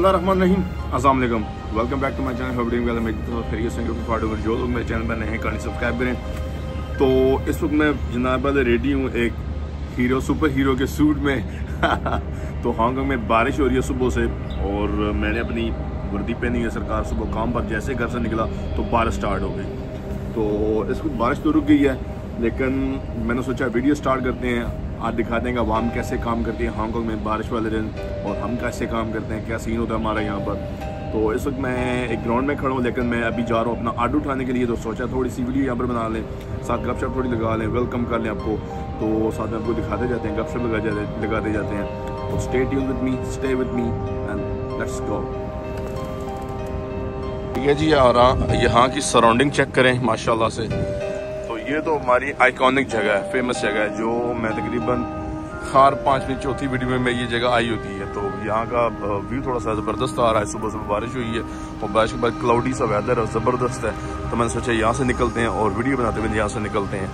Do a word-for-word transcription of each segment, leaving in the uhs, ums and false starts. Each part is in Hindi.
बिस्मिल्लाहिर्रहमानिर्रहीम, अस्सलाम वालेकुम, welcome back to my channel. Hope well मैं खैरियत से हूं। जो लोग मेरे चैनल पर नए हैं काइंडली सब्सक्राइब करें। तो इस वक्त मैं जनाब वाले रेडी हूँ एक हीरो सुपर हीरो के सूट में तो हांगकांग में बारिश हो रही है सुबह से और मैंने अपनी वर्दी पहनी है सरकार। सुबह काम पर जैसे घर से निकला तो बारिश स्टार्ट हो गई। तो इस वक्त बारिश तो रुक गई है, लेकिन मैंने सोचा वीडियो स्टार्ट करते हैं। आज दिखाते हैं कि आवाम कैसे काम करती है हांगकांग में बारिश वाले दिन और हम कैसे काम करते हैं, क्या सीन होता है हमारा यहाँ पर। तो इस वक्त मैं एक ग्राउंड में खड़ा हूँ, लेकिन मैं अभी जा रहा हूँ अपना आर्डर उठाने के लिए। तो सोचा थोड़ी सी वीडियो यहाँ पर बना लें, साथ गपशप थोड़ी लगा लें, वेलकम कर लें आपको। तो साथ में आपको दिखाते जाते हैं, गपशप लगा जाते लगाते जाते हैं। तो stay tune with me, stay with me and let's go. ठीक है जी, और यहाँ की सराउंडिंग चेक करें माशाल्लाह से। तो ये तो हमारी आइकॉनिक जगह है, फेमस जगह है, जो मैं तकरीबन हर पाँचवीं चौथी वीडियो में ये जगह आई होती है। तो यहाँ का व्यू थोड़ा सा ज़बरदस्त आ रहा है। सुबह सुबह बारिश हुई है और बारिश के बाद क्लाउडी सा वेदर है, ज़बरदस्त है। तो मैंने सोचा यहाँ से निकलते हैं और वीडियो बनाते हुए यहाँ से निकलते हैं।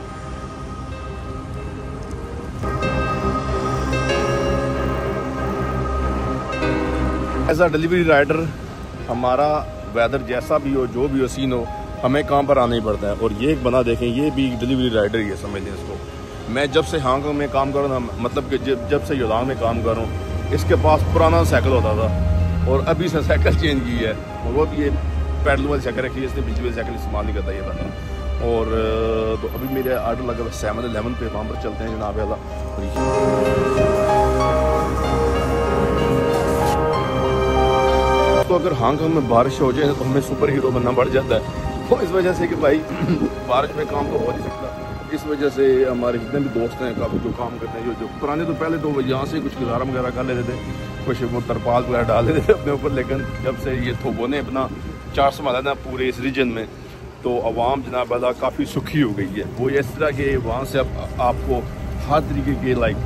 एज अ डिलीवरी राइडर हमारा वेदर जैसा भी हो, जो भी हो, सीन हो, हमें काम पर आना ही पड़ता है। और ये एक बना देखें, ये भी डिलीवरी राइडर ही है, समझ लें इसको। मैं जब से हांगकांग में काम कर रहा हूँ, मतलब कि जब जब से योदांग में काम कर रहा हूँ, इसके पास पुराना साइकिल होता था और अभी से साइकिल चेंज की है। और वो भी ये पैडल वाली साइकिल रखी है, इसने बिजली वाली साइकिल इस्तेमाल नहीं करता ये बंदा। और तो अभी मेरे आर्डर लगा हुआ सेवन इलेवन पे, वहाँ पर चलते हैं जनाब वाला। तो अगर हांगकांग में बारिश हो जाए तो हमें सुपर हीरो बनना पड़ जाता है। तो इस वजह से कि भाई बारिश में काम तो हो नहीं सकता, इस वजह से हमारे जितने भी दोस्त हैं काफ़ी जो काम करते हैं, जो जो पुराने तो पहले तो यहाँ से कुछ गुजारा वगैरह कर लेते थे, कुछ वो तरपाल वगैरह डाल देते थे अपने ऊपर। लेकिन जब से ये थोबों ने अपना चार संभाला ना पूरे इस रीजन में, तो आवाम जनाब वाला काफ़ी सुखी हो गई है। वो इस तरह के वहाँ से अब आपको हर तरीके के लाइक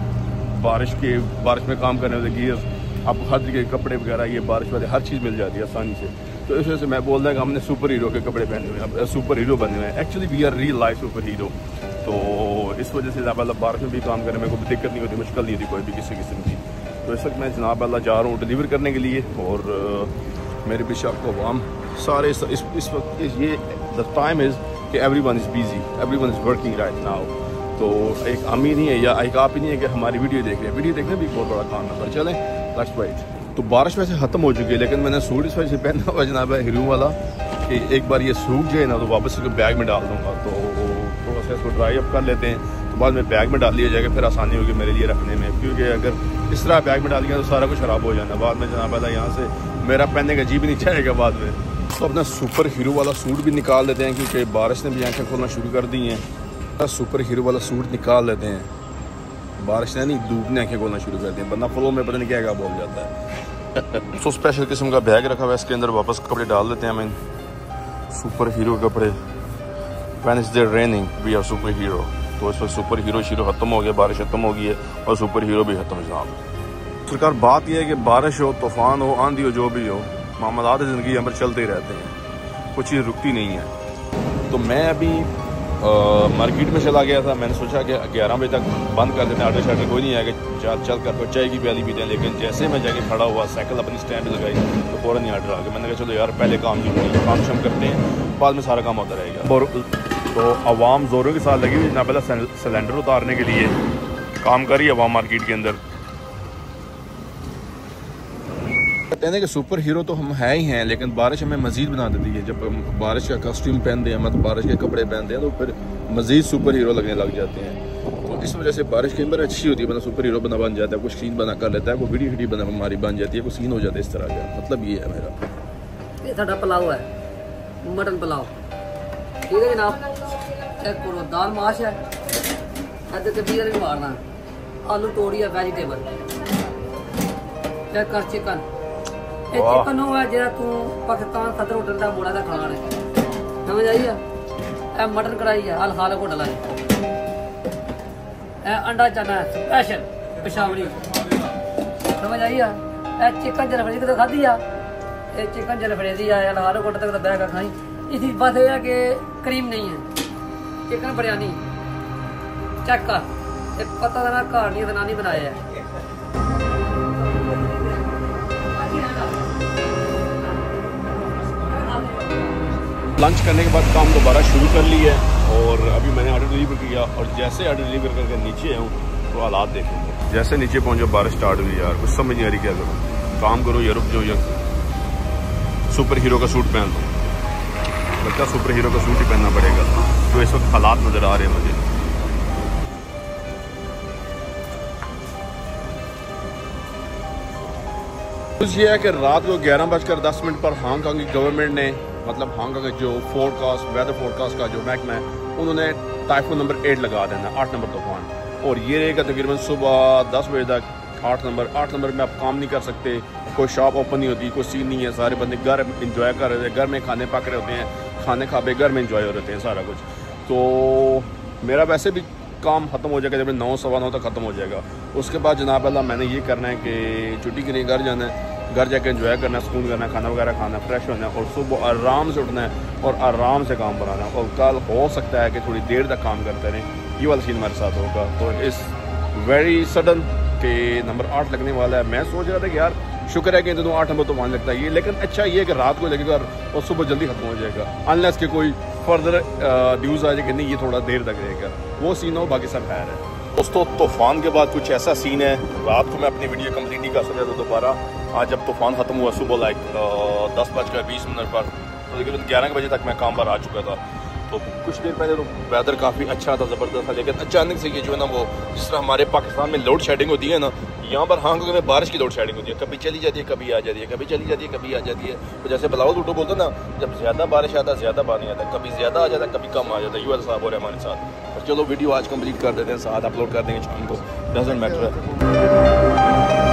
बारिश के बारिश में काम करने वाले गियर, आपको हर तरीके के कपड़े वगैरह, ये बारिश वाले हर चीज़ मिल जाती है आसानी से। तो इस वजह से मैं बोल रहा कि हमने सुपर हीरो के कपड़े पहने हुए हैं, सुपर हीरो बने हुए हैं। Actually we are real life super hero. तो इस वजह से जनाब अल्लाह बारिश में भी काम करने में कोई दिक्कत नहीं होती, मुश्किल नहीं होती कोई भी किसी किस्म की। तो इस वक्त मैं जनाब अल्लाह जा रहा हूँ डिलीवर करने के लिए। और मेरे पीछे आपको आवाम सारे इस, इस, इस वक्त ये द टाइम इज़ कि everyone is busy, everyone is working right now. तो एक हम ही नहीं है या एक आप ही नहीं है कि हमारी वीडियो देख रहे हैं, वीडियो देखने भी बहुत बड़ा काम है। पर चलें लेट्स वेट। तो बारिश वैसे ख़त्म हो चुकी है, लेकिन मैंने सूट इस वजह से पहना हुआ जनाब है हीरो वाला कि एक बार ये सूख जाए ना तो वापस इसको बैग में डाल दूँगा। तो थोड़ा सा इसको ड्राई अप कर लेते हैं, तो बाद में बैग में डाल लिया जाएगा, फिर आसानी होगी मेरे लिए रखने में। क्योंकि अगर इस तरह बैग में डाल दिया तो सारा कुछ ख़राब हो जाना बाद में जनाब वाला, यहाँ से मेरा पहनने का जी भी नहीं चाहेगा बाद में। तो अपना सुपर हीरो वाला सूट भी निकाल लेते हैं, क्योंकि बारिश ने भी आँखें खोलना शुरू कर दी हैं। सुपर हीरो वाला सूट निकाल लेते हैं, बारिश ने नहीं धूप ने आँखें खोलना शुरू कर दी, बंदा फ्लो में पता नहीं क्या क्या बोल जाता है। तो स्पेशल किस्म का बैग रखा हुआ है, इसके अंदर वापस कपड़े डाल देते हैं हमें, सुपर हीरो कपड़े। When is there raining we are super hero. तो इस वक्त सुपर हीरो शीरो खत्म हो गया, बारिश खत्म हो गई है और सुपर हीरो भी खत्म जनाब। सरकार बात यह है कि बारिश हो, तूफान हो, आंधी हो, जो भी हो, मामलात ज़िंदगी हम पर चलते ही रहते हैं, कुछ चीज़ रुकती नहीं है। तो मैं अभी मार्केट में चला गया था, मैंने सोचा कि ग्यारह बजे तक बंद कर देते हैं, आर्डर शार्डर कोई नहीं आएगा, चल चल कर चाय की प्याली पीते हैं। लेकिन जैसे मैं जाके खड़ा हुआ, साइकिल अपनी स्टैंड लगाई, तो फ़ौरन ही आर्डर आ गया। मैंने कहा चलो यार पहले काम जो है काम शम करते हैं, बाद में सारा काम होता रहेगा। और तो आवाम ज़ोरों के साथ लगी हुई ना, पहले सिलेंडर उतारने के लिए काम करी आवाम मार्केट के अंदर। कहते हैं कि सुपर हीरो तो हम है ही हैं, लेकिन बारिश हमें मज़ीद बना देती है। जब हम बारिश का कॉस्ट्यूम पहनते हैं, मतलब बारिश के कपड़े पहनते हैं, तो फिर मज़ीद सुपर हीरो लगने लग जाते हैं। तो इस वजह से बारिश के अंदर अच्छी होती है, मतलब सुपर हीरो बना बन जाता है, कुछ सीन बना कर लेता है, कोई वीडियो वीडियो बना हमारी बन जाती है, कुछ सीन हो जाता है इस तरह का। मतलब ये है मेरा। ये साडा पुलाव है, मटन पुलाव, ठीक है जनाब। चेक करो, दाल माश है, अदरक के बीर भी मारना, आलू तोड़ी है, वेजिटेबल। चेक कर चिकन, ये चिकन हो है जरा तू पाकिस्तान सदर होटल का मोड़ा का खाना है, समझ आई है। ए मटन कढ़ाई है, हाल खा लो होटल है। ए अंडा चना है स्पेशल पेशावरी, समझ आई है। ए चिकन जलफड़ी तो खाधी आ, ये चिकन जलफड़ी दी है, हाल खा लो होटल तक बैग खाई। इसी बात है कि क्रीम नहीं है, चिकन बिरयानी चेक कर, पता था ना घर नहीं नानी बनाया है। लंच करने के बाद काम दोबारा शुरू कर लिया है और अभी मैंने ऑर्डर डिलीवर किया और जैसे ऑर्डर डिलीवर करके नीचे आया हूँ तो हालात देखेंगे। जैसे नीचे पहुँचो बारिश स्टार्ट हुई यार, कुछ समझ नहीं आ रही क्या करूँ, काम करो या रुक जाओ या सुपर हीरो का सूट पहन लो। लगता है सुपर हीरो का सूट ही पहनना पड़ेगा, तो इस वक्त हालात नज़र आ रहे हैं मुझे। कुछ ये है कि रात को ग्यारह बजकर दस मिनट पर हांगकांग की गवर्नमेंट ने, मतलब हांगकांग का जो फोरकास्ट वेदर फोरकास्ट का जो महकमा है, उन्होंने टाइफून नंबर एट लगा देना, आठ नंबर तूफान, और ये रहेगा तकरीबन सुबह दस बजे तक। आठ नंबर आठ नंबर में आप काम नहीं कर सकते, कोई शॉप ओपन नहीं होती, कोई सीन नहीं है, सारे बंदे घर इंजॉय कर रहे थे, घर में खाने पक रहे होते हैं, खाने खा पे घर में इंजॉय हो रहे हैं सारा कुछ। तो मेरा वैसे भी काम ख़त्म हो जाएगा जब नौ सवा नौ तक ख़त्म हो जाएगा। उसके बाद जनाब अल्लाह मैंने ये करना है कि छुट्टी के लिए घर जाना है, घर जाकर एंजॉय करना है, सुकून करना है, खाना वगैरह खाना है, फ्रेश होना है और सुबह आराम से उठना है और आराम से काम बनाना है। और कल हो सकता है कि थोड़ी देर तक काम करते रहें, ये वाला सीन हमारे साथ होगा। तो इस वेरी सडन के नंबर आठ लगने वाला है। मैं सोच रहा था कि यार शुक्र है कि दोनों आठ नंबर तो मान लगता है ये, लेकिन अच्छा ये है कि रात को लगेगा और सुबह जल्दी खत्म हो जाएगा, अनलेस के कोई फर्दर न्यूज़ आ जाए कि नहीं ये थोड़ा देर तक रहेगा, वो सीन हो, बाकी सब खैर है। दोस्तों तूफान के बाद कुछ ऐसा सीन है, रात को मैं अपनी वीडियो कंप्लीट नहीं कर सकता था दोबारा। आज जब तूफान खत्म हुआ सुबह लाइक दस बजकर बीस मिनट पर, तो तकरीबन ग्यारह बजे तक मैं काम पर आ चुका था। तो कुछ देर पहले तो वेदर काफ़ी अच्छा था, ज़बरदस्त था, लेकिन अचानक से ये जो है ना वो जिस तरह हमारे पाकिस्तान में लोड शेडिंग होती है ना, यहाँ पर हांगकांग में बारिश की लोड शेडिंग होती है, कभी चली जाती है, कभी आ जाती है, कभी चली जाती है, कभी आ जाती है। तो जैसे बलावल भुट्टो बोलते हैं ना, जब ज़्यादा बारिश आता है ज़्यादा पानी आता है, कभी ज़्यादा आ जाता है, कभी कम आ जाता है। ये वाला साहब हो रहा है हमारे साथ। तो चलो वीडियो आज कंप्लीट कर देते हैं, साथ अपलोड कर देंगे, को डजेंट मैटर है।